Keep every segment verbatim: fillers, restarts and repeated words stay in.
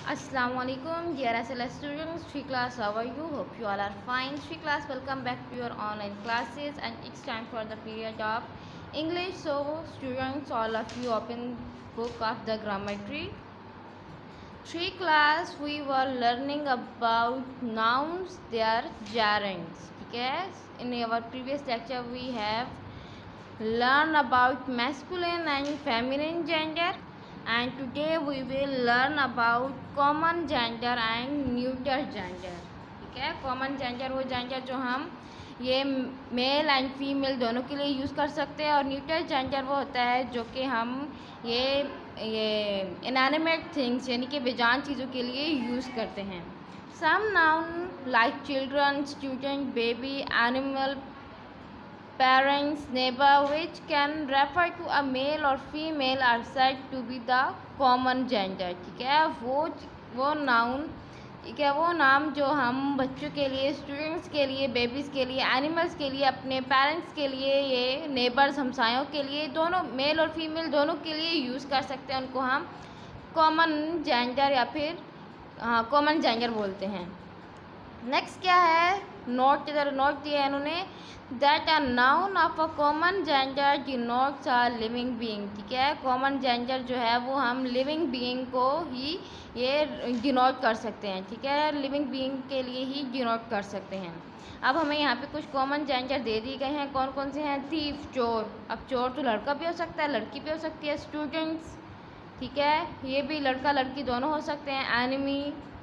Assalamualaikum, dear S L S students, three class, how are you? Hope you all are fine. three class, welcome back to your online classes, and it's time for the period of English. So, students, all of you open book of the Grammatry. three class, we were learning about nouns, their gerunds. Okay? In our previous lecture, we have learned about masculine and feminine gender. And today we will learn about common gender and neuter gender. ठीक है, common gender वो gender जो हम ये male and female दोनों के लिए use कर सकते हैं, और न्यूटर जेंडर वो होता है जो कि हम ये ये इनएनिमेट थिंग्स यानी कि बेजान चीज़ों के लिए यूज़ करते हैं. Some noun like children, student, baby, animal, parents, neighbor, which can refer to a male or female, are said to be the common gender. ठीक है, वो वो नाउन ठीक है वो नाम जो हम बच्चों के लिए, स्टूडेंट्स के लिए, बेबीज़ के लिए, एनिमल्स के लिए, अपने पेरेंट्स के लिए, ये नेबर्स हमसायों के लिए, दोनों मेल और फीमेल दोनों के लिए यूज़ कर सकते हैं. उनको हम कॉमन जेंडर या फिर हाँ कॉमन जेंडर बोलते हैं. नेक्स्ट क्या है, नोट इधर नोट दिया है इन्होंने, that a noun of a common gender denotes a living being. ठीक है, कॉमन जेंडर जो है वो हम लिविंग बीइंग को ही ये डिनोट कर सकते हैं. ठीक है, लिविंग बीइंग के लिए ही डिनोट कर सकते हैं. अब हमें यहाँ पे कुछ कॉमन जेंडर दे दिए गए हैं. कौन कौन से हैं, थीफ, चोर. अब चोर तो लड़का भी हो सकता है, लड़की भी हो सकती है. स्टूडेंट्स, ठीक है, ये भी लड़का लड़की दोनों हो सकते हैं. Enemy,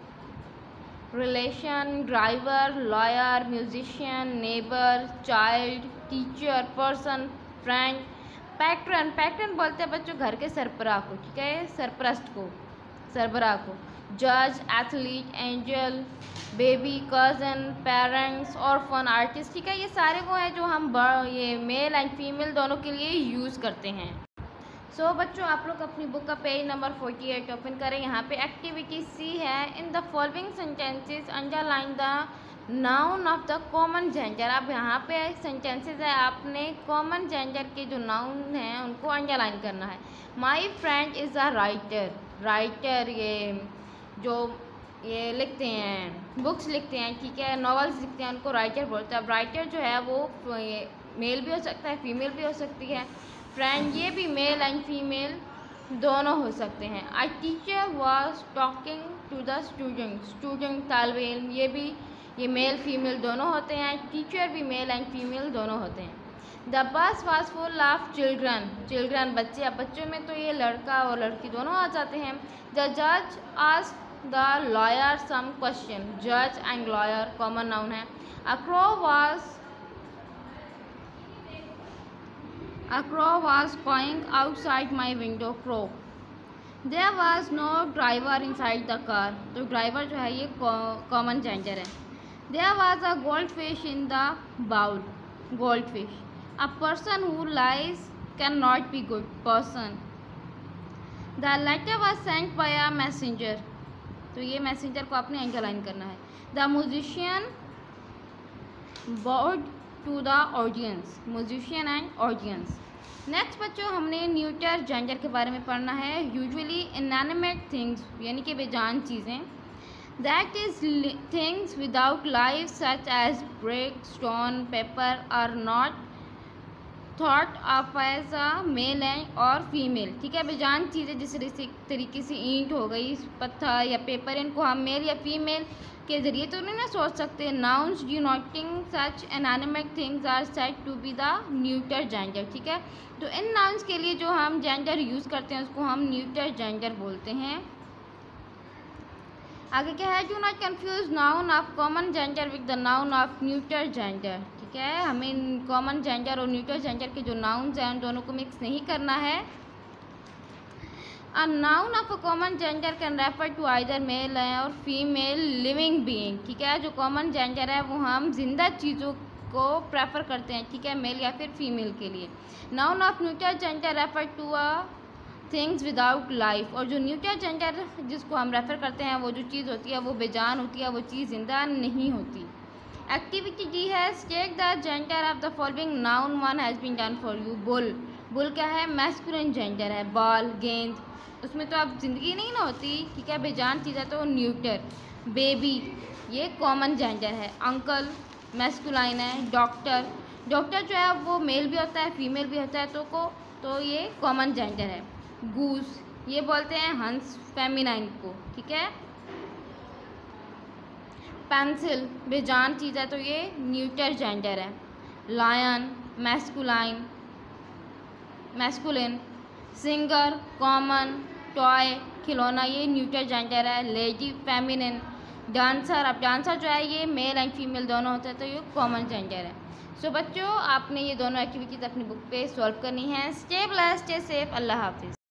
relation, driver, lawyer, musician, neighbour, child, teacher, person, friend. Patron, patron बोलते हैं बच्चों घर के सरबराह को. ठीक है, सरपरस्त को, सरबराह को. जज, athlete, angel, baby, cousin, parents, orphan, artist. ठीक है, ये सारे वो हैं जो हम ये मेल एंड फीमेल दोनों के लिए यूज़ करते हैं. सो so, बच्चों आप लोग अपनी बुक का पेज नंबर अड़तालीस ओपन करें. यहाँ पे एक्टिविटी सी है. In the following sentences underline the noun of the common gender. अब यहाँ पे सेंटेंसेस है, आपने कॉमन जेंडर के जो नाउन हैं उनको अंडरलाइन करना है. My friend is a writer. Writer ये जो ये लिखते हैं, बुक्स लिखते हैं, ठीक है, नॉवेल्स लिखते हैं, उनको राइटर बोलते हैं. अब राइटर जो है वो मेल भी हो सकता है, फीमेल भी हो सकती है. फ्रेंड ये भी मेल एंड फीमेल दोनों हो सकते हैं. I teacher was talking to the student. Student तालिब इल्म, ये भी ये मेल फीमेल दोनों होते हैं. टीचर भी मेल एंड फीमेल दोनों होते हैं. The bus was full of children. Children बच्चे. अब बच्चों में तो ये लड़का और लड़की दोनों आ जाते हैं. द जज asked the lawyer some question. जज एंड लॉयर कॉमन नाउन है. A crow was A crow was cawing outside my window. Crow. There was no driver inside the car. तो ड्राइवर जो है ये कॉमन जेंडर है. There was a goldfish in the bowl. Goldfish. A person who lies cannot be good. Person. The letter was sent by a messenger. तो ये messenger को आपने underline करना है. The musician bowed to the audience. Musician and audience. Next बच्चों हमने neuter gender के बारे में पढ़ना है. यूजुअली इनएनिमेट थिंग्स यानी कि बेजान चीज़ें. That is things without life such as brick, stone, paper are not thought of as a male and और फीमेल. ठीक है, बेजान चीज़ें जिस तरीके से ईंट हो गई, पत्थर या पेपर, इनको हम मेल या फीमेल के ज़रिए तो नहीं ना सोच सकते. Nouns denoting such inanimate things are said to be the neuter gender. ठीक है, तो इन नाउन्स के लिए जो हम जेंडर यूज़ करते हैं उसको हम न्यूटर जेंडर बोलते हैं. आगे क्या है, do not confuse noun of common gender with the noun of neuter gender. ठीक है, हमें कॉमन जेंडर और न्यूटर जेंडर के जो नाउन्स हैं उन दोनों को मिक्स नहीं करना है. A noun of a common gender can refer to either male और फीमेल लिविंग बीइंग. ठीक है, जो कॉमन जेंडर है वो हम जिंदा चीज़ों को प्रेफर करते हैं. ठीक है, मेल या फिर फीमेल के लिए. Noun of neuter gender refer to a things without life. और जो न्यूटर जेंडर जिसको हम रेफर करते हैं वो जो चीज़ होती है वो बेजान होती है, वो चीज़ जिंदा नहीं होती. एक्टिविटी डी है, state the gender of the following noun. One has been done for you. Bull. Bull क्या है, मैस्कुलिन जेंडर है. बॉल गेंद. उसमें तो अब ज़िंदगी नहीं ना होती, ठीक है। बेजान चीज़ है तो न्यूटर। बेबी ये कॉमन जेंडर है। अंकल मैस्कुलाइन है। डॉक्टर डॉक्टर जो है वो मेल भी होता है फीमेल भी होता है, तो को तो ये कॉमन जेंडर है। गूस ये बोलते हैं हंस फेमिनाइन को, ठीक है। पेंसिल बेजान चीज़ है तो ये न्यूटर जेंडर है। Lion masculine masculine. Singer common. Toy खिलौना ये न्यूटर जेंडर है। Lady feminine. डांसर अब डांसर जो है ये मेल एंड फीमेल दोनों होते हैं तो ये कॉमन जेंडर है। सो so, बच्चों आपने ये दोनों एक्टिविटीज़ अपनी बुक पे सॉल्व करनी है। स्टे ब्लेस्ड, स्टे सेफ, अल्लाह हाफिज़।